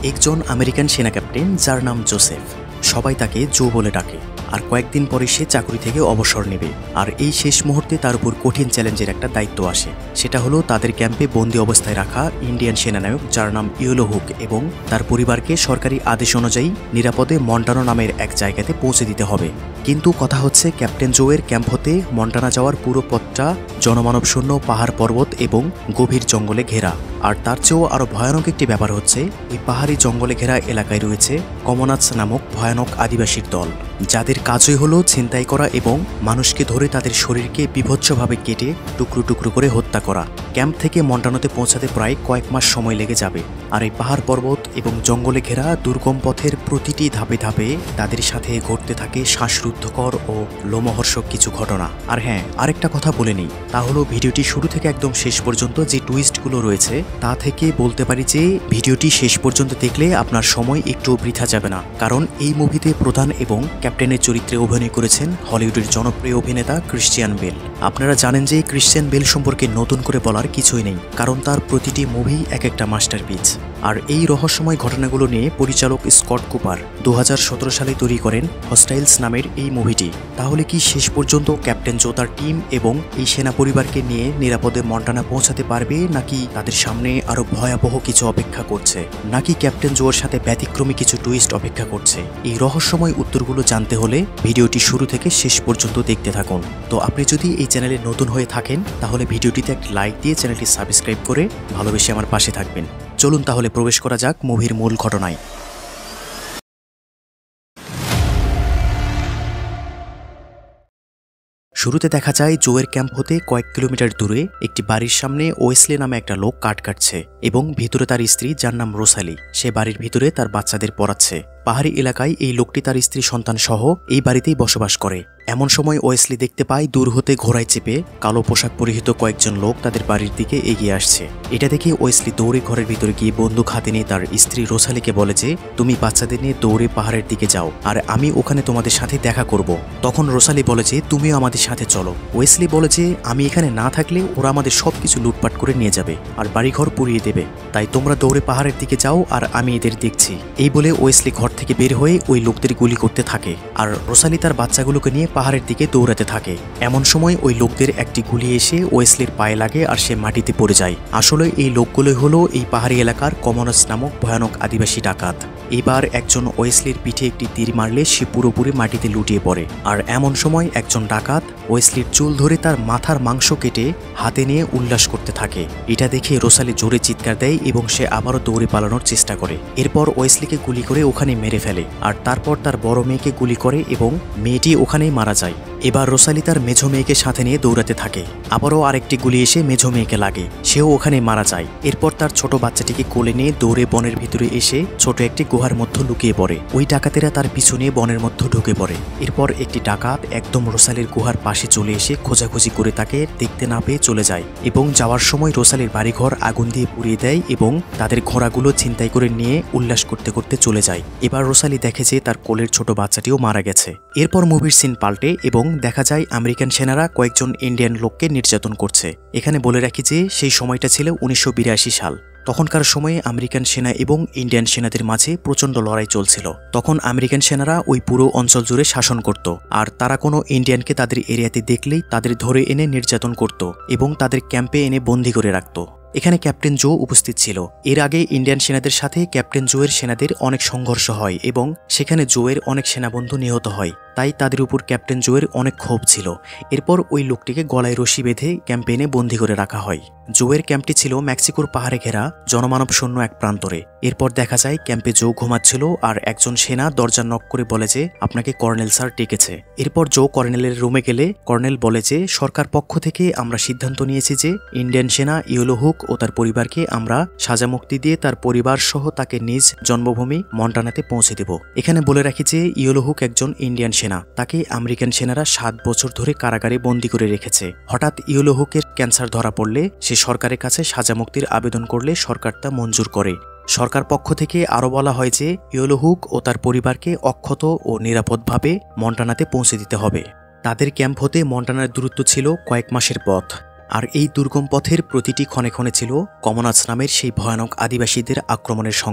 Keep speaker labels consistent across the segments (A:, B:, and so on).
A: একজন আমেরিকান সেনা ক্যাপ্টেন যার নাম জোসেফ, সবাই তাকে জো বলে ডাকে। আর কয়েকদিন পরে সে চাকরি থেকে অবসর নেবে। আর এই শেষ মুহূর্তে তার উপর কঠিন চ্যালেঞ্জের একটা দায়িত্ব আসে। সেটা হলো তাদের ক্যাম্পে বন্দী অবস্থায় রাখা ইন্ডিয়ান সেনানায়ক যার নাম ইয়েলো হুক এবং তার পরিবারকে সরকারি আদেশ অনুযায়ী নিরাপদে মন্টানা নামের এক জায়গাতে পৌঁছে দিতে হবে। কিন্তু কথা হচ্ছে, ক্যাপ্টেন জোয়ের ক্যাম্প হতে মন্টানা যাওয়ার পুরো পথটা জনমানবশূন্য পাহাড় পর্বত এবং গভীর জঙ্গলে ঘেরা। আর তার চেয়েও আরও ভয়ানক একটি ব্যাপার হচ্ছে, এই পাহাড়ি জঙ্গলে ঘেরা এলাকায় রয়েছে কমনাচ নামক ভয়ানক আদিবাসীর দল, যাদের কাজই হলো ছিনতাই করা এবং মানুষকে ধরে তাদের শরীরকে বিভৎসভাবে কেটে টুকরো টুকরো করে হত্যা করা। ক্যাম্প থেকে মন্টানাতে পৌঁছাতে প্রায় কয়েক মাস সময় লেগে যাবে। আর এই পাহাড় পর্বত এবং জঙ্গলে ঘেরা দুর্গম পথের প্রতিটি ধাপে ধাপে তাদের সাথে ঘটতে থাকে শ্বাসরুদ্ধকর ও লোমহর্ষক কিছু ঘটনা। আর হ্যাঁ, আরেকটা কথা বলে নিই, তা হলো ভিডিওটি শুরু থেকে একদম শেষ পর্যন্ত যে টুইস্টগুলো রয়েছে তা থেকে বলতে পারি যে ভিডিওটি শেষ পর্যন্ত দেখলে আপনার সময় একটু বৃথা যাবে না। কারণ এই মুভিতে প্রধান এবং ক্যাপ্টেনের চরিত্রে অভিনয় করেছেন হলিউডের জনপ্রিয় অভিনেতা ক্রিশ্চিয়ান বেল। আপনারা জানেন যে ক্রিশ্চিয়ান বেল সম্পর্কে নতুন করে বলার কিছুই নেই, কারণ তার প্রতিটি মুভি এক একটা মাস্টারপিস। আর এই রহস্যময় ঘটনাগুলো নিয়ে পরিচালক স্কট কুপার 2017 সালে তৈরি করেন হস্টাইলস নামের এই মুভিটি। তাহলে কি শেষ পর্যন্ত ক্যাপ্টেন জো তার টিম এবং এই সেনা পরিবারকে নিয়ে নিরাপদে মন্টানা পৌঁছাতে পারবে, নাকি তাদের সামনে আরো ভয়াবহ কিছু অপেক্ষা করছে, নাকি ক্যাপ্টেন জোর সাথে ব্যতিক্রমী কিছু টুইস্ট অপেক্ষা করছে? এই রহস্যময় উত্তরগুলো জানতে হলে ভিডিওটি শুরু থেকে শেষ পর্যন্ত দেখতে থাকুন। তো আপনি যদি এই চ্যানেলে নতুন হয়ে থাকেন তাহলে ভিডিওটিতে একটা লাইক দিয়ে চ্যানেলটি সাবস্ক্রাইব করে ভালোবেসে আমার পাশে থাকবেন। চলুন তাহলে প্রবেশ করা যাক মুভির মূল ঘটনায়। শুরুতে দেখা যায় জোয়ের ক্যাম্প হতে কয়েক কিলোমিটার দূরে একটি বাড়ির সামনে ওয়েসলি নামে একটা লোক কাঠ কাটছে এবং ভিতরে তার স্ত্রী যার নাম রোসালি, সে বাড়ির ভিতরে তার বাচ্চাদের পড়াচ্ছে। পাহাড়ি এলাকায় এই লোকটি তার স্ত্রী সন্তান সহ এই বাড়িতেই বসবাস করে। এমন সময় ওয়েসলি দেখতে পায় দূর হতে ঘোড়ায় চেপে কালো পোশাক পরিহিত কয়েকজন লোক তাদের বাড়ির দিকে এগিয়ে আসছে। এটা দেখে ওয়েসলি দৌড়ে ঘরের ভিতরে গিয়ে বন্দুক হাতে নিয়ে তার স্ত্রী রোসালিকে বলে যে, তুমি বাচ্চাদের নিয়ে দৌড়ে পাহাড়ের দিকে যাও আর আমি ওখানে তোমাদের সাথে দেখা করব। তখন রোসালি বলে যে, তুমিও আমাদের সাথে চলো। ওয়েসলি বলে যে, আমি এখানে না থাকলে ওরা আমাদের সবকিছু লুটপাট করে নিয়ে যাবে আর বাড়িঘর পুড়িয়ে দেবে, তাই তোমরা দৌড়ে পাহাড়ের দিকে যাও আর আমি এদের দেখছি। এই বলে ওয়েসলি ঘর থেকে বের হয়ে ওই লোকদের গুলি করতে থাকে আর রোসালি তার বাচ্চাগুলোকে নিয়ে পাহাড়ের দিকে দৌড়াতে থাকে। এমন সময় ওই লোকদের একটি গুলি এসে ওয়েসলির পায়ে লাগে আর সে মাটিতে পড়ে যায়। আসলে এই লোকগুলোই হলো এই পাহাড়ি এলাকার কমনাচ নামক ভয়ানক আদিবাসী ডাকাত। এবার একজন ওয়েসলির পিঠে একটি তীর মারলে সে পুরোপুরি মাটিতে লুটিয়ে পড়ে। আর এমন সময় একজন ডাকাত ওয়েসলির চুল ধরে তার মাথার মাংস কেটে হাতে নিয়ে উল্লাস করতে থাকে। এটা দেখে রোসালি জোরে চিৎকার দেয় এবং সে আবারও দৌড়ে পালানোর চেষ্টা করে। এরপর ওয়েসলিকে গুলি করে ওখানে মেরে ফেলে আর তারপর তার বড় মেয়েকে গুলি করে এবং মেয়েটি ওখানেই মারা যায়। এবার রোসালি তার মেঝো মেয়েকে সাথে নিয়ে দৌড়াতে থাকে। আবারও আরেকটি গুলি এসে মেঝো মেয়েকে লাগে, সেও ওখানে মারা যায়। এরপর তার ছোট বাচ্চাটিকে কোলে নিয়ে দৌড়ে বনের ভিতরে এসে ছোট একটি গুহার মধ্যে লুকিয়ে পড়ে। ওই ডাকাতেরা তার পিছু নিয়ে বনের মধ্যে ঢুকে পড়ে। এরপর একটি ডাকাত একদম রোসালির গুহার পাশে চলে এসে খোঁজাখুঁজি করে তাকে দেখতে না পেয়ে চলে যায় এবং যাওয়ার সময় রোসালির বাড়িঘর আগুন দিয়ে পুড়িয়ে দেয় এবং তাদের ঘোড়াগুলো ছিনতাই করে নিয়ে উল্লাস করতে করতে চলে যায়। এবার রোসালি দেখে যে তার কোলের ছোট বাচ্চাটিও মারা গেছে। এরপর মুভির সিন পাল্টে এবং দেখা যায় আমেরিকান সেনারা কয়েকজন ইন্ডিয়ান লোককে নির্যাতন করছে। এখানে বলে রাখি যে সেই সময়টা ছিল 1982 সাল। তখনকার সময়ে আমেরিকান সেনা এবং ইন্ডিয়ান সেনাদের মাঝে প্রচণ্ড লড়াই চলছিল। তখন আমেরিকান সেনারা ওই পুরো অঞ্চল জুড়ে শাসন করত আর তারা কোনো ইন্ডিয়ানকে তাদের এরিয়াতে দেখলেই তাদের ধরে এনে নির্যাতন করত এবং তাদের ক্যাম্পে এনে বন্দী করে রাখত। এখানে ক্যাপ্টেন জো উপস্থিত ছিল। এর আগে ইন্ডিয়ান সেনাদের সাথে ক্যাপ্টেন জোয়ের সেনাদের অনেক সংঘর্ষ হয় এবং সেখানে জোয়ের অনেক সেনাবন্ধু নিহত হয়, তাই তাদের উপর ক্যাপ্টেন জোয়ের অনেক ক্ষোভ ছিল। এরপর ওই লোকটিকে গলায় রশি বেঁধে ক্যাম্পেইনে বন্দী করে রাখা হয়। জোয়ের ক্যাম্পটি ছিল মেক্সিকোর পাহাড়ে ঘেরা জনমানব শূন্য এক প্রান্তরে। এরপর দেখা যায় ক্যাম্পে জো ঘুমাচ্ছিল আর একজন সেনা দরজা নক করে বলে যে, আপনাকে কর্নেল স্যার ডেকেছে। এরপর জো কর্নেলের রুমে গেলে কর্নেল বলে যে, সরকার পক্ষ থেকে আমরা সিদ্ধান্ত নিয়েছি যে ইন্ডিয়ান সেনা ইয়েলো হুক ও তার পরিবারকে আমরা সাজা মুক্তি দিয়ে তার পরিবার সহ তাকে নিজ জন্মভূমি মন্টানাতে পৌঁছে দেব। এখানে বলে রাখি যে ইয়েলো হুক একজন ইন্ডিয়ান সেনা, তাকে আমেরিকান সেনারা 7 বছর ধরে কারাগারে বন্দী করে রেখেছে। হঠাৎ ইয়েলো হুকের ক্যান্সার ধরা পড়লে সে সরকারের কাছে সাজা মুক্তির আবেদন করলে সরকার তা মঞ্জুর করে। সরকার পক্ষ থেকে আরও বলা হয় যে ইয়েলো হুক ও তার পরিবারকে অক্ষত ও নিরাপদভাবে মন্টানাতে পৌঁছে দিতে হবে। তাদের ক্যাম্প হতে মন্টানার দূরত্ব ছিল কয়েক মাসের পথ। আর এই দুর্গম পথের প্রতিটি ক্ষণে ক্ষণে ছিল কমনাচ নামের সেই ভয়ানক আদিবাসীদের আক্রমণের শঙ্কা।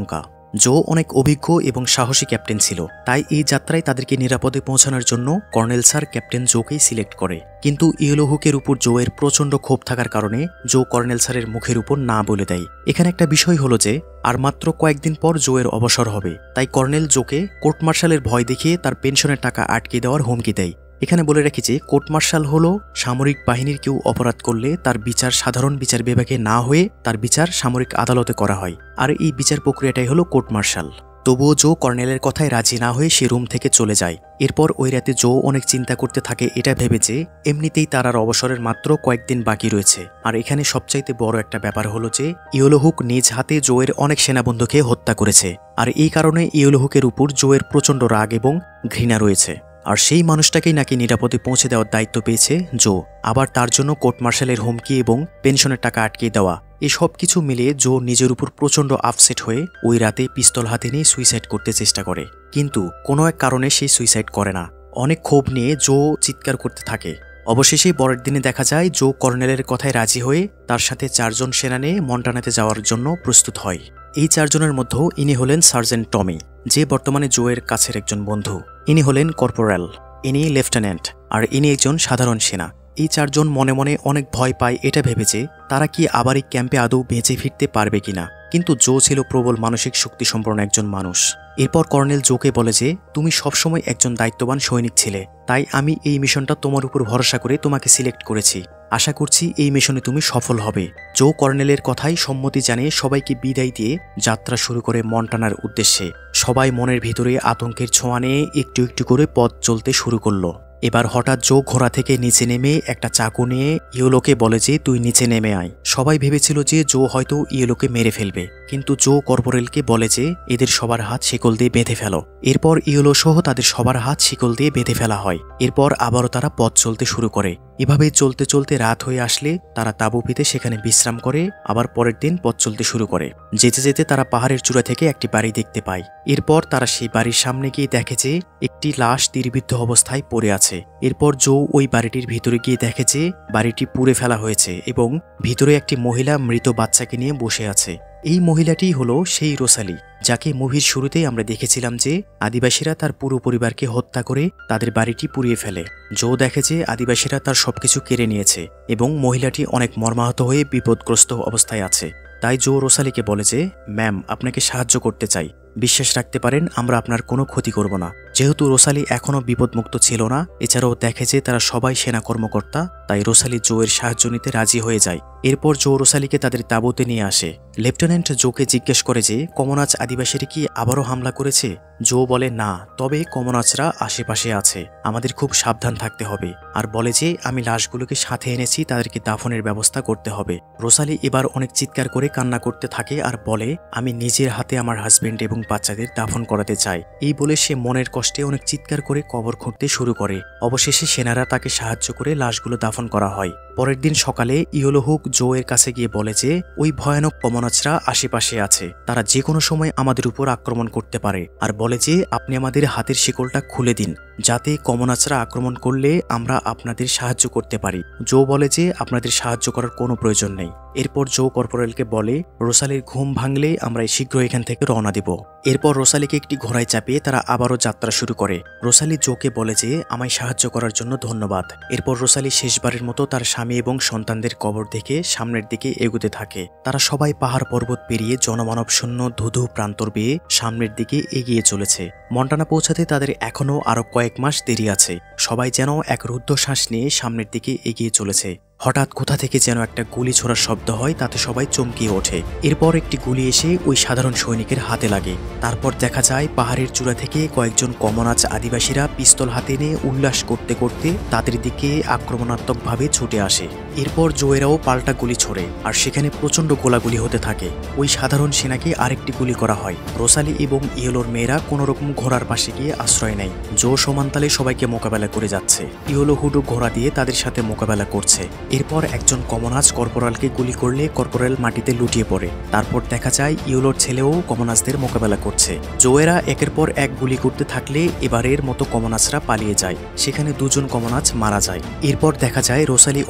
A: জো অনেক অভিজ্ঞ এবং সাহসী ক্যাপ্টেন ছিল, তাই এই যাত্রায় তাদেরকে নিরাপদে পৌঁছানোর জন্য কর্নেল স্যার ক্যাপ্টেন জোকেই সিলেক্ট করে। কিন্তু ইয়েলো হুকের উপর জোয়ের প্রচণ্ড ক্ষোভ থাকার কারণে জো কর্নেল স্যারের মুখের উপর না বলে দেয়। এখানে একটা বিষয় হলো যে আর মাত্র কয়েকদিন পর জোয়ের অবসর হবে, তাই কর্নেল জোকে কোর্ট মার্শালের ভয় দেখিয়ে তার পেনশনের টাকা আটকে দেওয়ার হুমকি দেয়। এখানে বলে রাখি যে কোর্ট মার্শাল হলো সামরিক বাহিনীর কেউ অপরাধ করলে তার বিচার সাধারণ বিচার বিভাগে না হয়ে তার বিচার সামরিক আদালতে করা হয়, আর এই বিচার প্রক্রিয়াটাই হলো কোর্ট মার্শাল। তবুও জো কর্নেলের কথায় রাজি না হয়ে সে রুম থেকে চলে যায়। এরপর ওই রাতে জো অনেক চিন্তা করতে থাকে এটা ভেবে যে এমনিতেই তার আর অবসরের মাত্র কয়েকদিন বাকি রয়েছে। আর এখানে সবচাইতে বড় একটা ব্যাপার হলো যে ইয়েলো হুক নিজ হাতে জোয়ের অনেক সেনাবন্ধুকে হত্যা করেছে, আর এই কারণে ইয়েলো হুকের উপর জোয়ের প্রচণ্ড রাগ এবং ঘৃণা রয়েছে। আর সেই মানুষটাকেই নাকি নিরাপদে পৌঁছে দেওয়ার দায়িত্ব পেয়েছে জো। আবার তার জন্য কোর্ট মার্শালের হুমকি এবং পেনশনের টাকা আটকে দেওয়া, এই সব কিছু মিলিয়ে জো নিজের উপর প্রচণ্ড আপসেট হয়ে ওই রাতে পিস্তল হাতে নিয়ে সুইসাইড করতে চেষ্টা করে, কিন্তু কোনো এক কারণে সে সুইসাইড করে না। অনেক ক্ষোভ নিয়ে জো চিৎকার করতে থাকে। অবশেষে পরের দিনে দেখা যায় জো কর্নেলের কথায় রাজি হয়ে তার সাথে 4 জন সেনা নিয়ে মন্টানাতে যাওয়ার জন্য প্রস্তুত হয়। এই 4 জনের মধ্যে ইনি হলেন সার্জেন্ট টমি, যে বর্তমানে জোয়ের কাছের একজন বন্ধু। ইনি হলেন কর্পোরাল, ইনি লেফটেন্যান্ট, আর ইনি একজন সাধারণ সেনা। এই 4 জন মনে মনে অনেক ভয় পায় এটা ভেবেছে তারা কি আবার এই ক্যাম্পে আদৌ বেঁচে ফিরতে পারবে কিনা, কিন্তু জো ছিল প্রবল মানসিক শক্তি সম্পন্ন একজন মানুষ। এরপর কর্নেল জোকে বলে যে তুমি সবসময় একজন দায়িত্ববান সৈনিক ছিলে, তাই আমি এই মিশনটা তোমার উপর ভরসা করে তোমাকে সিলেক্ট করেছি। আশা করছি এই মিশনে তুমি সফল হবে। জো কর্নেলের কথাই সম্মতি জানিয়ে সবাইকে বিদায় দিয়ে যাত্রা শুরু করে মন্টানার উদ্দেশ্যে। সবাই মনের ভিতরে আতঙ্কের ছোঁয়া নিয়ে একটু একটু করে পথ চলতে শুরু করলো। এবার হঠাৎ জো ঘোড়া থেকে নিচে নেমে একটা চাকু নিয়ে ইয়েলোকে বলে যে তুই নিচে নেমে আয়। সবাই ভেবেছিল যে জো হয়তো ইয়েলোকে মেরে ফেলবে, কিন্তু জো কর্পোরেলকে বলে যে এদের সবার হাত শিকল দিয়ে বেঁধে ফেলো। এরপর ইয়েলো সহ তাদের সবার হাত শিকল দিয়ে বেঁধে ফেলা হয়। এরপর আবারও তারা পথ চলতে শুরু করে। এভাবে চলতে চলতে রাত হয়ে আসলে তারা তাঁবু পেতে সেখানে বিশ্রাম করে আবার পরের দিন পথ চলতে শুরু করে। যেতে যেতে তারা পাহাড়ের চূড়া থেকে একটি বাড়ি দেখতে পায়। এরপর তারা সেই বাড়ির সামনে গিয়ে দেখে যে একটি লাশ তীরবিদ্ধ অবস্থায় পড়ে আছে। এরপর জো ওই বাড়িটির ভিতরে গিয়ে দেখে যে বাড়িটি পুড়ে ফেলা হয়েছে এবং ভিতরে একটি মহিলা মৃত বাচ্চাকে নিয়ে বসে আছে। এই মহিলাটি হলো সেই রোসালি, যাকে মুভির শুরুতেই আমরা দেখেছিলাম যে আদিবাসীরা তার পুরো পরিবারকে হত্যা করে তাদের বাড়িটি পুড়িয়ে ফেলে। জো দেখে যে আদিবাসীরা তার সবকিছু কেড়ে নিয়েছে এবং মহিলাটি অনেক মর্মাহত হয়ে বিপদগ্রস্ত অবস্থায় আছে। তাই জো রোসালিকে বলে যে ম্যাম, আপনাকে সাহায্য করতে চাই, বিশ্বাস রাখতে পারেন আমরা আপনার কোনো ক্ষতি করব না। যেহেতু রোসালি এখনও বিপদমুক্ত ছিল না, এছাড়াও দেখে যে তারা সবাই সেনা কর্মকর্তা, তাই রোসালি জোয়ের সাহায্য নিতে রাজি হয়ে যায়। এরপর জো রোসালিকে তাদের তাঁবুতে নিয়ে আসে। লেফটেন্যান্ট জোকে জিজ্ঞেস করে যে কমনাচ আদিবাসীরা কি আবারও হামলা করেছে। জো বলে না, তবে কমনাচরা আশেপাশে আছে, আমাদের খুব সাবধান থাকতে হবে। আর বলে যে আমি লাশগুলোকে সাথে এনেছি, তাদেরকে দাফনের ব্যবস্থা করতে হবে। রোসালি এবার অনেক চিৎকার করে কান্না করতে থাকে আর বলে আমি নিজের হাতে আমার হাজবেন্ড এবং বাচ্চাদের দাফন করাতে চাই। এই বলে সে মনের কষ্টে অনেক চিৎকার করে কবর খুঁড়তে শুরু করে। অবশেষে সেনারা তাকে সাহায্য করে লাশগুলো দাফন করা হয়। পরের দিন সকালে ইয়েলো হুক জো এর কাছে গিয়ে বলে যে ওই ভয়ানক কমনাচরা আশেপাশে আছে, তারা যে কোনো সময় আমাদের উপর আক্রমণ করতে পারে। আর বলে যে আপনি আমাদের হাতের শিকলটা খুলে দিন, যাতে কমনাচরা আক্রমণ করলে আমরা আপনাদের সাহায্য করতে পারি। জো বলে যে আপনাদের সাহায্য করার কোনো প্রয়োজন নেই। এরপর জো কর্পোরালকে বলে রোসালির ঘুম ভাঙলে আমরা শীঘ্র এখান থেকে রওনা দিব। এরপর রোসালিকে একটি ঘোড়ায় চাপিয়ে তারা আবারও যাত্রা শুরু করে। রোসালি জোকে বলে যে আমায় সাহায্য করার জন্য ধন্যবাদ। এরপর রোসালি শেষবারের মতো তার স্বামী এবং সন্তানদের কবর দেখে সামনের দিকে এগুতে থাকে। তারা সবাই পাহাড় পর্বত পেরিয়ে জনমানব শূন্য ধুধু প্রান্তর বেয়ে সামনের দিকে এগিয়ে চলেছে। মন্টানা পৌঁছাতে তাদের এখনও আরো কয়েক মাস দেরি আছে। সবাই যেন এক রুদ্ধশ্বাস নিয়ে সামনের দিকে এগিয়ে চলেছে। হঠাৎ কোথা থেকে যেন একটা গুলি ছোড়ার শব্দ হয়, তাতে সবাই চমকিয়ে ওঠে। এরপর একটি গুলি এসে ওই সাধারণ সৈনিকের হাতে লাগে। তারপর দেখা যায় পাহাড়ের চূড়া থেকে কয়েকজন কমনাচ আদিবাসীরা পিস্তল হাতে নিয়ে উল্লাস করতে করতে তাদের দিকে আক্রমণাত্মকভাবে ছুটে আসে। এরপর জোয়েরাও পাল্টা গুলি ছোড়ে আর সেখানে প্রচণ্ড গোলাগুলি হতে থাকে। ওই সাধারণ সেনাকে আরেকটি গুলি করা হয়। রোসালি এবং ইয়েলোর মেয়েরা কোনোরকম ঘোড়ার পাশে গিয়ে আশ্রয় নেয়। জো সমান্তালে সবাইকে মোকাবেলা করে যাচ্ছে। ইয়েলো হুডু ঘোড়া দিয়ে তাদের সাথে মোকাবেলা করছে। এরপর একজন কমনাচ কর্পোরালকে গুলি করলে কর্পোরাল মাটিতে লুটিয়ে পড়ে। তারপর দেখা যায় ইয়েলোর ছেলেও কমনাচদের মোকাবেলা করছে। জোয়েরা একের পর এক গুলি করতে থাকলে এবারের মতো কমনাচরা পালিয়ে যায়। সেখানে 2 জন কমনাচ মারা যায়। এরপর দেখা যায় রোসালি অনেক ক্ষোভ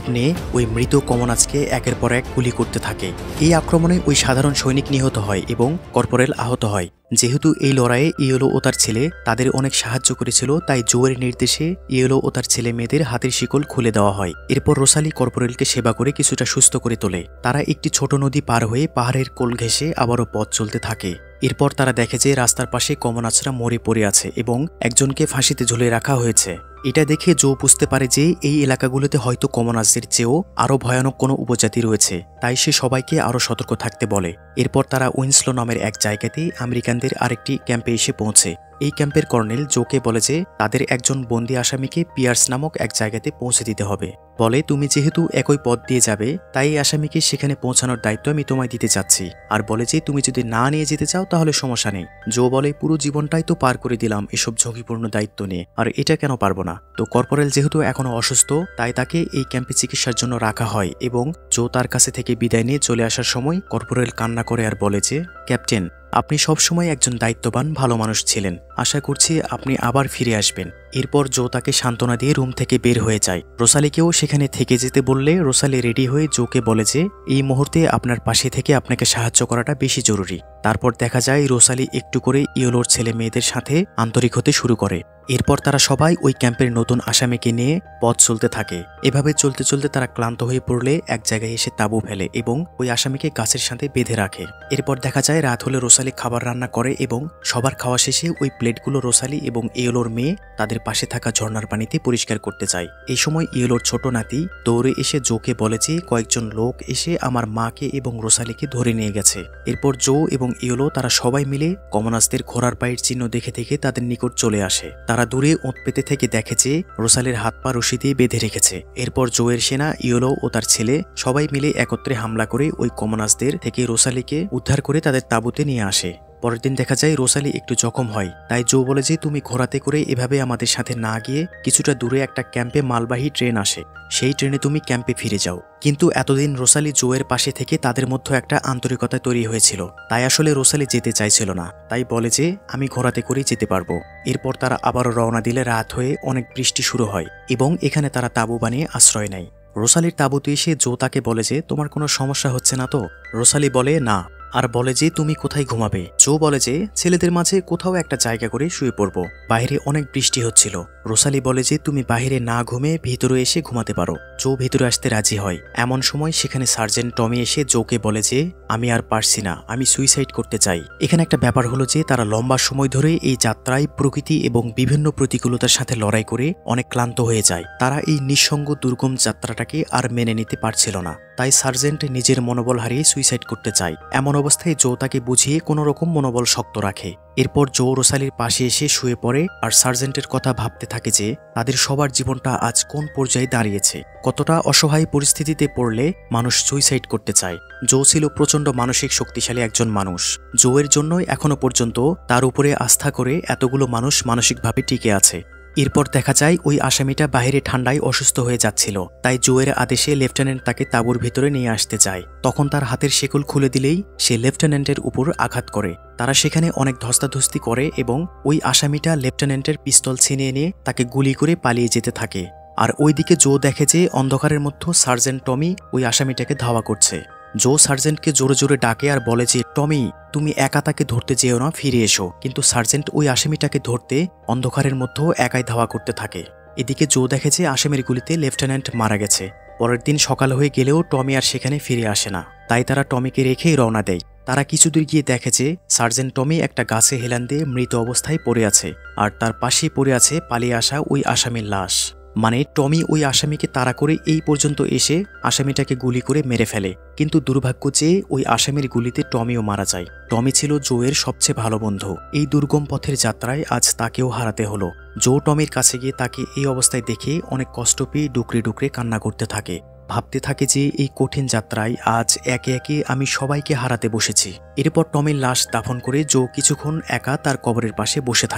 A: নিয়ে ওই মৃত কমনাজকে একের পর এক গুলি করতে থাকে। এই আক্রমণে ওই সাধারণ সৈনিক নিহত হয় এবং কর্পোরেল আহত হয়। যেহেতু এই লড়াইয়ে ইয়েলো ও তার ছেলে তাদের অনেক সাহায্য করেছিল, তাই জোয়ের নির্দেশে ইয়েলো ও তার ছেলে মেয়েদের হাতের শিকল খুলে দেওয়া হয়। এরপর রোসালি কর্পোরেলকে সেবা করে কিছুটা সুস্থ করে তোলে। তারা একটি ছোট নদী পার হয়ে পাহাড়ের কোল ঘেঁষে আবারও পথ চলতে থাকে। এরপর তারা দেখে যে রাস্তার পাশে কমনাজরা মরে পড়ে আছে এবং একজনকে ফাঁসিতে ঝুলিয়ে রাখা হয়েছে। এটা দেখে জো বুঝতে পারে যে এই এলাকাগুলোতে হয়তো কমনাজদের চেয়েও আরও ভয়ানক কোনো উপজাতি রয়েছে, তাই সে সবাইকে আরও সতর্ক থাকতে বলে। এরপর তারা উইন্সলো নামের এক জায়গাতেই আমেরিকানদের আরেকটি ক্যাম্পে এসে পৌঁছে। এই ক্যাম্পের কর্নেল জোকে বলে যে তাদের একজন বন্দি আসামিকে পিয়ার্স নামক এক জায়গাতে পৌঁছে দিতে হবে। বলে, তুমি যেহেতু একই পথ দিয়ে যাবে, তাই এই আসামিকে সেখানে পৌঁছানোর দায়িত্ব আমি তোমায় দিতে চাচ্ছি। আর বলে যে তুমি যদি না নিয়ে যেতে চাও তাহলে সমস্যা নেই। জো বলে, পুরো জীবনটাই তো পার করে দিলাম এসব ঝুঁকিপূর্ণ দায়িত্ব নিয়ে, আর এটা কেন পারবো না। তো কর্পোরেল যেহেতু এখনো অসুস্থ, তাই তাকে এই ক্যাম্পে চিকিৎসার জন্য রাখা হয় এবং জো তার কাছে থেকে বিদায় নিয়ে চলে আসার সময় কর্পোরেল কান্না করে আর বলে যে, ক্যাপ্টেন, আপনি সবসময় একজন দায়িত্ববান ভালো মানুষ ছিলেন, আশা করছি আপনি আবার ফিরে আসবেন। এরপর জো তাকে সান্ত্বনা দিয়ে রুম থেকে বের হয়ে যায়। রোসালিকেও সেখানে থেকে যেতে বললে রোসালি রেডি হয়ে জোকে বলে যে এই মুহূর্তে আপনার পাশে থেকে আপনাকে সাহায্য করাটা বেশি জরুরি। তারপর দেখা যায় রোসালি একটু করে ইয়েলোর ছেলে মেয়েদের সাথে আন্তরিক হতে শুরু করে। এরপর তারা সবাই ওই ক্যাম্পের নতুন আসামিকে নিয়ে পথ চলতে থাকে। এভাবে চলতে চলতে তারা ক্লান্ত হয়ে পড়লে এক জায়গায় এসে তাঁবু ফেলে এবং ওই আসামিকে গাছের সাথে বেঁধে রাখে। এরপর দেখা যায় রাত হলে রোসালি খাবার রান্না করে এবং সবার খাওয়া শেষে ওই প্লেটগুলো রোসালি এবং ইয়েলোর মেয়ে তাদের পাশে থাকা ঝর্ণার পানিতে পরিষ্কার করতে চায়। এই সময় ইয়েলোর ছোট নাতি দৌড়ে এসে জোকে বলে যে কয়েকজন লোক এসে আমার মাকে এবং রোসালিকে ধরে নিয়ে গেছে। এরপর জো এবং ইয়েলো তারা সবাই মিলে কমনাসদের ঘোড়ার পায়ের চিহ্ন দেখে দেখে তাদের নিকট চলে আসে। তারা দূরে ওঁত পেতে থেকে দেখে যে রোসালির হাত পা রশি দিয়ে বেঁধে রেখেছে। এরপর জোয়ের সেনা, ইয়েলো ও তার ছেলে সবাই মিলে একত্রে হামলা করে ওই কমনাসদের থেকে রোসালিকে উদ্ধার করে তাদের তাঁবুতে নিয়ে আসে। পরের দিন দেখা যায় রোসালি একটু জখম হয়, তাই জো বলে যে তুমি ঘোড়াতে করে এভাবে আমাদের সাথে না গিয়ে কিছুটা দূরে একটা ক্যাম্পে মালবাহী ট্রেন আসে, সেই ট্রেনে তুমি ক্যাম্পে ফিরে যাও। কিন্তু এতদিন রোসালি জোয়ের পাশে থেকে তাদের মধ্যে একটা আন্তরিকতা তৈরি হয়েছিল, তাই আসলে রোসালি যেতে চাইছিল না, তাই বলে যে আমি ঘোড়াতে করেই যেতে পারবো। এরপর তারা আবারও রওনা দিলে রাত হয়ে অনেক বৃষ্টি শুরু হয় এবং এখানে তারা তাঁবু বানিয়ে আশ্রয় নেয়। রোসালির তাঁবুতে এসে জো তাকে বলে যে তোমার কোনো সমস্যা হচ্ছে না তো? রোসালি বলে না, আর বলে যে তুমি কোথায় ঘুমাবে? জো বলে যে ছেলেদের মাঝে কোথাও একটা জায়গা করে শুয়ে পড়বো, বাইরে অনেক বৃষ্টি হচ্ছিল। রোসালি বলে যে তুমি বাইরে না ঘুমে ভিতরে এসে ঘুমাতে পারো। জো ভেতরে আসতে রাজি হয়। এমন সময় সেখানে সার্জেন্ট টমি এসে জোকে বলে যে আমি আর পারছি না, আমি সুইসাইড করতে চাই। এখানে একটা ব্যাপার হলো যে তারা লম্বা সময় ধরে এই যাত্রায় প্রকৃতি এবং বিভিন্ন প্রতিকূলতার সাথে লড়াই করে অনেক ক্লান্ত হয়ে যায়। তারা এই নিঃসঙ্গ দুর্গম যাত্রাটাকে আর মেনে নিতে পারছিল না, তাই সার্জেন্ট নিজের মনোবল হারিয়ে সুইসাইড করতে চায়। এমন অবস্থায় জো তাকে বুঝিয়ে কোনো রকম মনোবল শক্ত রাখে। এরপর জো রোসালির পাশে এসে শুয়ে পড়ে আর সার্জেন্টের কথা ভাবতে থাকে যে তাদের সবার জীবনটা আজ কোন পর্যায়ে দাঁড়িয়েছে, কতটা অসহায় পরিস্থিতিতে পড়লে মানুষ সুইসাইড করতে চায়। জো ছিল প্রচণ্ড মানসিক শক্তিশালী একজন মানুষ। জোয়ের জন্যই এখনো পর্যন্ত তার উপরে আস্থা করে এতগুলো মানুষ মানসিকভাবে টিকে আছে। এরপর দেখা যায় ওই আসামিটা বাহিরে ঠান্ডায় অসুস্থ হয়ে যাচ্ছিল, তাই জোয়ের আদেশে লেফটেন্যান্ট তাকে তাঁবুর ভিতরে নিয়ে আসতে চায়। তখন তার হাতের শেকল খুলে দিলেই সে লেফটেন্যান্টের উপর আঘাত করে। তারা সেখানে অনেক ধস্তাধস্তি করে এবং ওই আসামিটা লেফটেন্যান্টের পিস্তল ছিনিয়ে নিয়ে তাকে গুলি করে পালিয়ে যেতে থাকে। আর ওইদিকে জো দেখে যে অন্ধকারের মধ্যে সার্জেন্ট টমি ওই আসামিটাকে ধাওয়া করছে। জো সার্জেন্টকে জোরে জোরে ডাকে আর বলে যে টমি, তুমি একা তাকে ধরতে যেও না, ফিরে এসো। কিন্তু সার্জেন্ট ওই আসামিটাকে ধরতে অন্ধকারের মধ্যেও একাই ধাওয়া করতে থাকে। এদিকে জো দেখে যে আসামির গুলিতে লেফটেন্যান্ট মারা গেছে। পরের দিন সকাল হয়ে গেলেও টমি আর সেখানে ফিরে আসে না, তাই তারা টমিকে রেখেই রওনা দেয়। তারা কিছুদূর গিয়ে দেখে যে সার্জেন্ট টমি একটা গাছে হেলান দিয়ে মৃত অবস্থায় পড়ে আছে, আর তার পাশেই পড়ে আছে পালিয়ে আসা ওই আসামির লাশ। মানে টমি ওই আসামিকে তাড়া করে এই পর্যন্ত এসে আসামিটাকে গুলি করে মেরে ফেলে। কিন্তু দুর্ভাগ্য যে ওই আসামির গুলিতে টমিও মারা যায়। টমি ছিল জোয়ের সবচেয়ে ভালো বন্ধু। এই দুর্গম পথের যাত্রায় আজ তাকেও হারাতে হলো। জো টমির কাছে গিয়ে তাকে এই অবস্থায় দেখে অনেক কষ্ট পেয়ে ডুকরে ডুকরে কান্না করতে থাকে। ভাবতে থাকে যে এই কঠিন যাত্রায় আজ একে একে আমি সবাইকে হারাতে বসেছি। এরপর টমির লাশ দাফন করে জো কিছুক্ষণ একা তার কবরের পাশে বসে থাকে।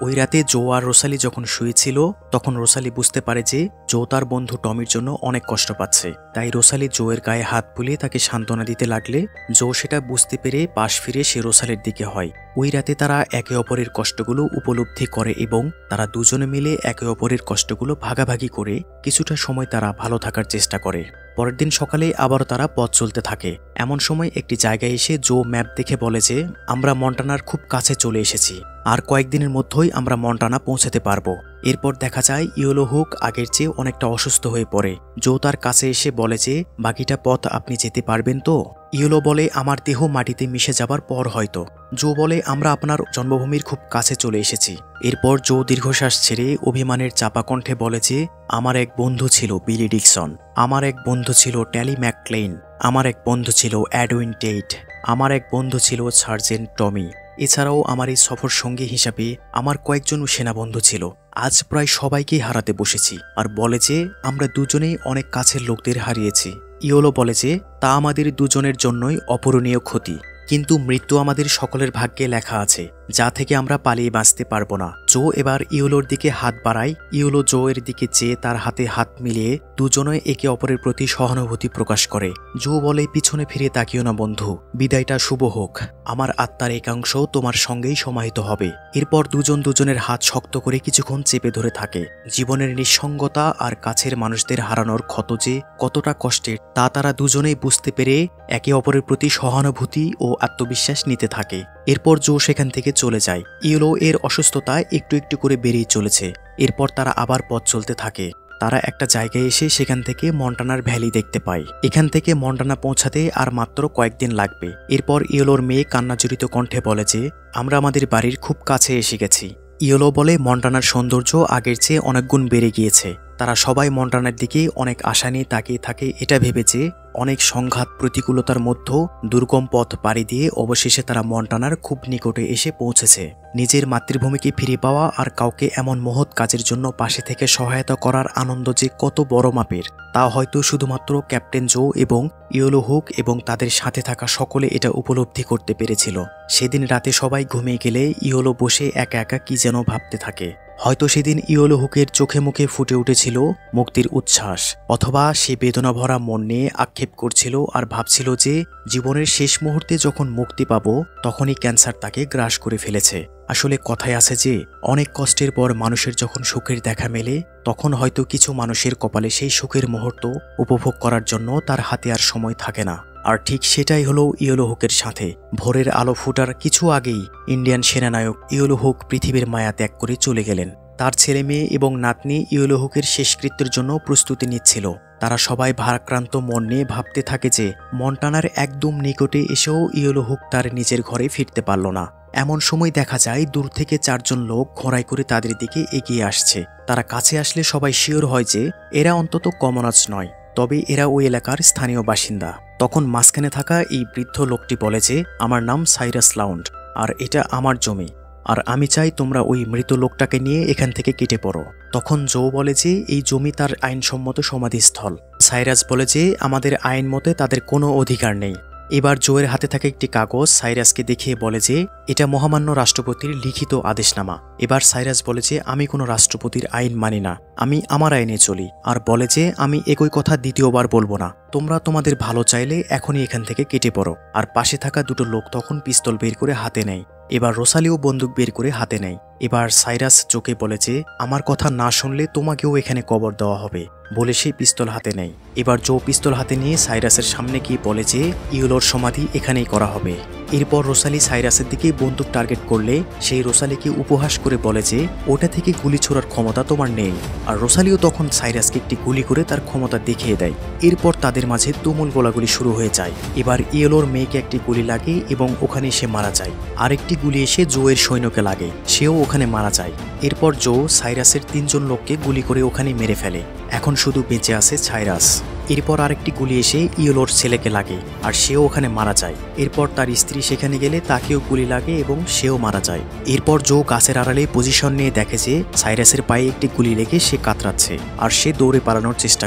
A: ওই রাতে জো আর রোসালি যখন শুয়েছিল তখন রোসালি বুঝতে পারে যে জো তার বন্ধু টমির জন্য অনেক কষ্ট পাচ্ছে। তাই রোসালি জোয়ের গায়ে হাত বুলিয়ে তাকে সান্ত্বনা দিতে লাগলে জো সেটা বুঝতে পেরে পাশ ফিরে সে রোসালির দিকে হয়। ওই রাতে তারা একে অপরের কষ্টগুলো উপলব্ধি করে এবং তারা দুজনে মিলে একে অপরের কষ্টগুলো ভাগাভাগি করে কিছুটা সময় তারা ভালো থাকার চেষ্টা করে। পরের দিন সকালে আবারও তারা পথ চলতে থাকে। এমন সময় একটি জায়গায় এসে জো ম্যাপ দেখে বলে যে আমরা মন্টানার খুব কাছে চলে এসেছি, আর কয়েকদিনের মধ্যেই আমরা মন্টানা পৌঁছাতে পারবো। এরপর দেখা যায় ইয়েলো হুক আগের চেয়ে অনেকটা অসুস্থ হয়ে পড়ে। জো তার কাছে এসে বলে যে বাকিটা পথ আপনি যেতে পারবেন তো? ইয়েলো বলে আমার দেহ মাটিতে মিশে যাবার পর হয়তো। জো বলে আমরা আপনার জন্মভূমির খুব কাছে চলে এসেছি। এরপর জো দীর্ঘশ্বাস ছেড়ে অভিমানের চাপা কণ্ঠে বলে যে আমার এক বন্ধু ছিল বিলি ডিকসন, আমার এক বন্ধু ছিল ট্যালি ম্যাকক্লেইন, আমার এক বন্ধু ছিল এডউইন টেইট, আমার এক বন্ধু ছিল সার্জেন্ট টমি। এছাড়াও আমার এই সফর সঙ্গী হিসাবে আমার কয়েকজন সেনাবন্ধু ছিল। আজ প্রায় সবাইকেই হারাতে বসেছি। আর বলে যে আমরা দুজনেই অনেক কাছের লোকদের হারিয়েছি। ইয়েলো বলে যে তা আমাদের দুজনের জন্যই অপূরণীয় ক্ষতি, কিন্তু মৃত্যু আমাদের সকলের ভাগ্যে লেখা আছে, যা থেকে আমরা পালিয়ে বাঁচতে পারবো না। জো এবার ইয়েলোর দিকে হাত বাড়ায়। ইয়েলো জো এর দিকে চেয়ে তার হাতে হাত মিলিয়ে দুজনে একে অপরের প্রতি সহানুভূতি প্রকাশ করে। জো বলে পিছনে ফিরে তাকিও না বন্ধু, বিদায়টা শুভ হোক, আমার আত্মার একাংশ তোমার সঙ্গেই সমাহিত হবে। এরপর দুজন দুজনের হাত শক্ত করে কিছুক্ষণ চেপে ধরে থাকে। জীবনের নিঃসঙ্গতা আর কাছের মানুষদের হারানোর ক্ষত যে কতটা কষ্টের তা তারা দুজনেই বুঝতে পেরে একে অপরের প্রতি সহানুভূতি ও আত্মবিশ্বাস নিতে থাকে। এরপর জো সেখান থেকে চলে যায়। ইয়েলো এর অসুস্থতা একটু একটু করে বেড়েই চলেছে। এরপর তারা আবার পথ চলতে থাকে। তারা একটা জায়গায় এসে সেখান থেকে মন্টানার ভ্যালি দেখতে পায়। এখান থেকে মন্টানা পৌঁছাতে আর মাত্র কয়েকদিন লাগবে। এরপর ইয়েলোর মেয়ে কান্নাজড়িত কণ্ঠে বলে যে আমরা আমাদের বাড়ির খুব কাছে এসে গেছি। ইয়েলো বলে মন্টানার সৌন্দর্য আগের চেয়ে অনেক গুণ বেড়ে গিয়েছে। তারা সবাই মন্টানার দিকে অনেক আশা নিয়ে তাকিয়ে থাকে, এটা ভেবে যে অনেক সংঘাত প্রতিকূলতার মধ্যেও দুর্গম পথ পাড়ি দিয়ে অবশেষে তারা মন্টানার খুব নিকটে এসে পৌঁছেছে। নিজের মাতৃভূমিকে ফিরে পাওয়া আর কাউকে এমন মহৎ কাজের জন্য পাশে থেকে সহায়তা করার আনন্দ যে কত বড় মাপের তা হয়তো শুধুমাত্র ক্যাপ্টেন জো এবং ইয়েলো হুক এবং তাদের সাথে থাকা সকলে এটা উপলব্ধি করতে পেরেছিল। সেদিন রাতে সবাই ঘুমিয়ে গেলে ইয়েলো বসে একা একা কি যেন ভাবতে থাকে। হয়তো সেদিন ইয়েলো হুকের চোখে মুখে ফুটে উঠেছিল মুক্তির উচ্ছ্বাস, অথবা সে বেদনা ভরা মন নিয়ে আক্ষেপ করছিল আর ভাবছিল যে জীবনের শেষ মুহূর্তে যখন মুক্তি পাব তখনই ক্যান্সার তাকে গ্রাস করে ফেলেছে। আসলে কথায় আছে যে অনেক কষ্টের পর মানুষের যখন সুখের দেখা মেলে তখন হয়তো কিছু মানুষের কপালে সেই সুখের মুহূর্ত উপভোগ করার জন্য তার হাতে আর সময় থাকে না। আর ঠিক সেটাই হলো ইয়েলো হুকের সাথে। ভোরের আলো ফুটার কিছু আগেই ইন্ডিয়ান সেনানায়ক ইয়েলো হুক পৃথিবীর মায়া ত্যাগ করে চলে গেলেন। তার ছেলে মেয়ে এবং নাতনি ইয়েলো হুকের শেষকৃত্যের জন্য প্রস্তুতি নিচ্ছিল। তারা সবাই ভারাক্রান্ত মন নিয়ে ভাবতে থাকে যে মন্টানার একদম নিকটে এসেও ইয়েলো হুক তার নিজের ঘরে ফিরতে পারল না। এমন সময় দেখা যায় দূর থেকে চারজন লোক ঘোড়ায় করে তাদের দিকে এগিয়ে আসছে। তারা কাছে আসলে সবাই শিওর হয় যে এরা অন্তত কমনাচ নয়, তবে এরা ওই এলাকার স্থানীয় বাসিন্দা। তখন মাঝখানে থাকা এই বৃদ্ধ লোকটি বলে যে আমার নাম সাইরাস লাউন্ড, আর এটা আমার জমি, আর আমি চাই তোমরা ওই মৃত লোকটাকে নিয়ে এখান থেকে কেটে পড়ো। তখন জো বলে যে এই জমি তার আইনসম্মত সমাধিস্থল। সাইরাস বলে যে আমাদের আইন মতে তাদের কোনো অধিকার নেই। এবার জোয়ের হাতে থাকা একটি কাগজ সাইরাসকে দেখিয়ে বলে যে এটা মহামান্য রাষ্ট্রপতির লিখিত আদেশনামা। এবার সাইরাস বলে যে আমি কোনো রাষ্ট্রপতির আইন মানি না, আমি আমার আইনে চলি। আর বলে যে আমি একই কথা দ্বিতীয়বার বলবো না, তোমরা তোমাদের ভালো চাইলে এখনই এখান থেকে কেটে পড়ো। আর পাশে থাকা দুটো লোক তখন পিস্তল বের করে হাতে নেয়। এবার রোসালিও বন্দুক বের করে হাতে নেয়। এবার সাইরাস জোকে বলে যে আমার কথা না শুনলে তোমাকেও এখানে কবর দেওয়া হবে, বলে সে পিস্তল হাতে নেয়। এবার জো পিস্তল হাতে নিয়ে সাইরাসের সামনে গিয়ে বলে যে ইয়েলোর সমাধি এখানেই করা হবে। এরপর রোসালি সাইরাসের দিকে বন্দুক টার্গেট করলে সেই রোসালিকে উপহাস করে বলে যে ওটা থেকে গুলি ছোড়ার ক্ষমতা তোমার নেই। আর রোসালিও তখন সাইরাসকে একটি গুলি করে তার ক্ষমতা দেখিয়ে দেয়। এরপর তাদের মাঝে তুমুল গোলাগুলি শুরু হয়ে যায়। এবার ইয়েলোর মেয়েকে একটি গুলি লাগে এবং ওখানে সে মারা যায়। আরেকটি গুলি এসে জোয়ের সৈন্যকে লাগে, সেও ওখানে মারা যায়। এরপর জো সাইরাসের তিনজন লোককে গুলি করে ওখানে মেরে ফেলে। এখন শুধু বেঁচে আছে সাইরাস। এরপর আরেকটি গুলি এসে ইয়েলোর ছেলেকে লাগে, আর সেও ওখানে মারা যায়। এরপর তার স্ত্রী সেখানে গেলে তাকেও গুলি লাগে এবং সেও মারা যায়। এরপর জো গাছের আড়ালে পজিশন নিয়ে দেখে যে সাইরাসের পায়ে একটি গুলি লেগে সে কাতরাচ্ছে, আর সে দৌড়ে পালানোর চেষ্টা করে।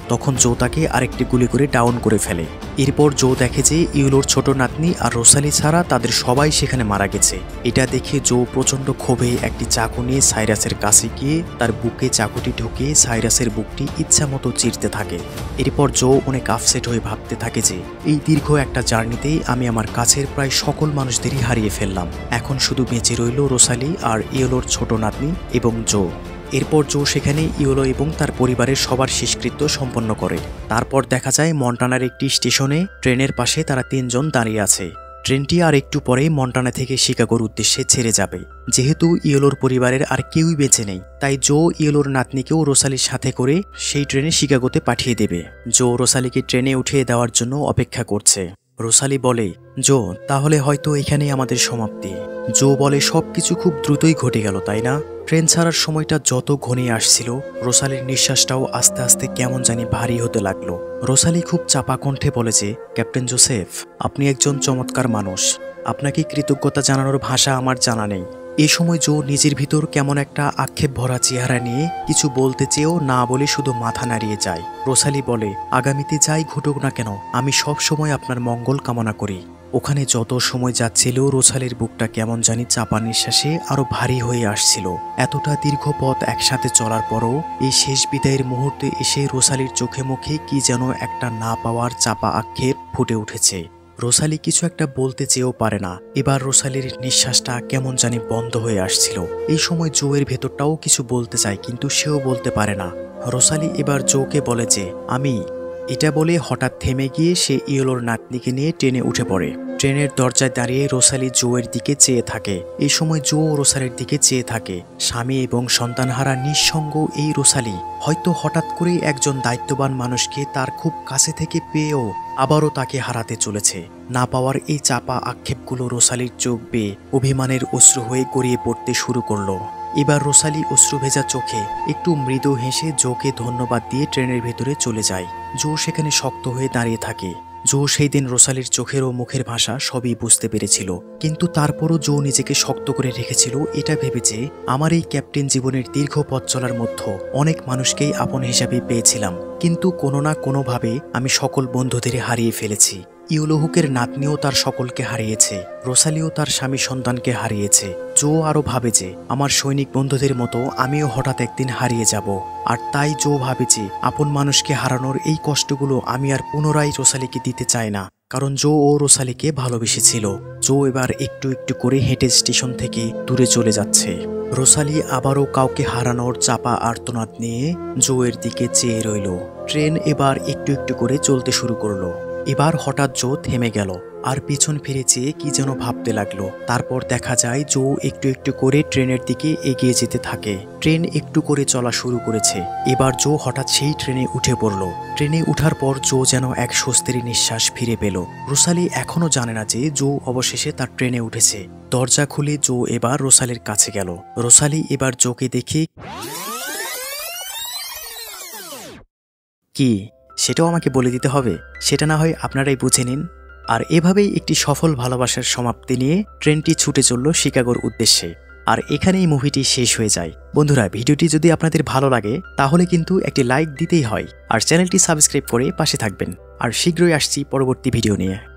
A: তখন জো তাকে আরেকটি গুলি করে ডাউন করে ফেলে। এরপর জো দেখে যে ইয়েলোর ছোট নাতনি আর রোসালি ছাড়া তাদের সবাই সেখানে মারা গেছে। এটা দেখে জো প্রচণ্ড ক্ষোভে একটি চাকু নিয়ে সাইরাসের কাছে গিয়ে তার বুকে চাকুটি ঢুকিয়ে সাইরাসের বুকটি ইচ্ছা মতো চিরতে থাকে। এরপর জো অনেক আপসেট হয়ে ভাবতে থাকে যে এই দীর্ঘ একটা জার্নিতেই আমি আমার কাছের প্রায় সকল মানুষদেরই হারিয়ে ফেললাম। এখন শুধু বেঁচে রইল রোসালি আর ইয়েলোর ছোট নাতনি এবং জো। এরপর জো সেখানে ইয়েলো এবং তার পরিবারের সবার শেষকৃত্য সম্পন্ন করে। তারপর দেখা যায় মন্টানার একটি স্টেশনে ট্রেনের পাশে তারা 3 জন দাঁড়িয়ে আছে। ট্রেনটি আর একটু পরেই মন্টানা থেকে শিকাগোর উদ্দেশ্যে ছেড়ে যাবে। যেহেতু ইয়েলোর পরিবারের আর কেউই বেঁচে নেই, তাই জো ইয়েলোর নাতনিকেও রোসালির সাথে করে সেই ট্রেনে শিকাগোতে পাঠিয়ে দেবে। জো রোসালিকে ট্রেনে উঠিয়ে দেওয়ার জন্য অপেক্ষা করছে। রোসালি বলে, জো তাহলে হয়তো এখানেই আমাদের সমাপ্তি। জো বলে, সবকিছু খুব দ্রুতই ঘটে গেল, তাই না? ট্রেন ছাড়ার সময়টা যত ঘনিয়ে আসছিল, রোসালির নিঃশ্বাসটাও আস্তে আস্তে কেমন জানি ভারী হতে লাগলো। রোসালি খুব চাপা কণ্ঠে বলেছে, ক্যাপ্টেন জোসেফ, আপনি একজন চমৎকার মানুষ। আপনাকে কৃতজ্ঞতা জানানোর ভাষা আমার জানা নেই। এই সময় জো নিজের ভিতর কেমন একটা আক্ষেপ ভরা চেহারা নিয়ে কিছু বলতে চেয়েও না বলে শুধু মাথা নাড়িয়ে যায়। রোসালি বলে, আগামীতে যাই ঘটুক না কেন, আমি সব সময় আপনার মঙ্গল কামনা করি। ওখানে যত সময় যাচ্ছিল, রোসালির বুকটা কেমন জানি চাপা নিঃশ্বাসে আরো ভারী হয়ে আসছিল। এতটা দীর্ঘ পথ একসাথে চলার পরও এই শেষ বিদায়ের মুহূর্তে এসে রোসালির চোখে মুখে কি যেন একটা না পাওয়ার চাপা আক্ষেপ ফুটে উঠেছে। রোসালি কিছু একটা বলতে চেয়েও পারে না। এবার রোসালির নিঃশ্বাসটা কেমন জানি বন্ধ হয়ে আসছিল। এই সময় জোয়ের ভেতরটাও কিছু বলতে চায়, কিন্তু সেও বলতে পারে না। রোসালি এবার জোকে বলে যে আমি, এটা বলে হঠাৎ থেমে গিয়ে সে ইয়েলোর নাতনিকে নিয়ে ট্রেনে উঠে পড়ে। ট্রেনের দরজায় দাঁড়িয়ে রোসালি জোয়ের দিকে চেয়ে থাকে। এই সময় জো রোসালির দিকে চেয়ে থাকে। স্বামী এবং সন্তানহারা নিঃসঙ্গ এই রোসালি হয়তো হঠাৎ করে একজন দায়িত্ববান মানুষকে তার খুব কাছে থেকে পেয়েও আবারও তাকে হারাতে চলেছে। না পাওয়ার এই চাপা আক্ষেপগুলো রোসালির চোখ বেয়ে অভিমানের অশ্রু হয়ে গড়িয়ে পড়তে শুরু করলো। এবার রোসালি অশ্রুভেজা চোখে একটু মৃদু হেসে জোকে ধন্যবাদ দিয়ে ট্রেনের ভেতরে চলে যায়। জো সেখানে শক্ত হয়ে দাঁড়িয়ে থাকে। জো সেই দিন রোসালির চোখের ও মুখের ভাষা সবই বুঝতে পেরেছিল, কিন্তু তারপরও জো নিজেকে শক্ত করে রেখেছিল এটা ভেবেছে, আমার এই ক্যাপ্টেন জীবনের দীর্ঘ পথ চলার মধ্যে অনেক মানুষকেই আপন হিসাবে পেয়েছিলাম, কিন্তু কোনো না কোনোভাবে আমি সকল বন্ধুদের হারিয়ে ফেলেছি। ইউলোহুকের নাতনিও তার সকলকে হারিয়েছে, রোসালিও তার স্বামী সন্তানকে হারিয়েছে। জো আরও ভাবে যে আমার সৈনিক বন্ধুদের মতো আমিও হঠাৎ একদিন হারিয়ে যাব। আর তাই জো ভাবে যে আপন মানুষকে হারানোর এই কষ্টগুলো আমি আর পুনরায় রোসালিকে দিতে চাই না, কারণ জো ও রোসালিকে ভালোবেসেছিল। জো এবার একটু একটু করে হেঁটে স্টেশন থেকে দূরে চলে যাচ্ছে। রোসালি আবারও কাউকে হারানোর চাপা আর্তনাদ নিয়ে জোয়ের দিকে চেয়ে রইল। ট্রেন এবার একটু একটু করে চলতে শুরু করলো। এবার হঠাৎ জো থেমে গেল আর পিছন ফিরে চেয়ে কি যেন ভাবতে লাগলো। তারপর দেখা যায় জো একটু একটু করে ট্রেনের দিকে এগিয়ে যেতে থাকে। ট্রেন একটু করে চলা শুরু করেছে। এবার জো হঠাৎ সেই ট্রেনে উঠে পড়ল। ট্রেনে উঠার পর জো যেন এক স্বস্তির নিঃশ্বাস ফিরে পেল। রোসালি এখনো জানে না যে জো অবশেষে তার ট্রেনে উঠেছে। দরজা খুলে জো এবার রোসালির কাছে গেল। রোসালি এবার জোকে দেখে, কি সেটাও আমাকে বলে দিতে হবে? সেটা না হয় আপনারাই বুঝে নিন। আর এভাবেই একটি সফল ভালোবাসার সমাপ্তি নিয়ে ট্রেনটি ছুটে চলল শিকাগোর উদ্দেশ্যে। আর এখানেই মুভিটি শেষ হয়ে যায়। বন্ধুরা, ভিডিওটি যদি আপনাদের ভালো লাগে তাহলে কিন্তু একটি লাইক দিতেই হয়, আর চ্যানেলটি সাবস্ক্রাইব করে পাশে থাকবেন। আর শীঘ্রই আসছি পরবর্তী ভিডিও নিয়ে।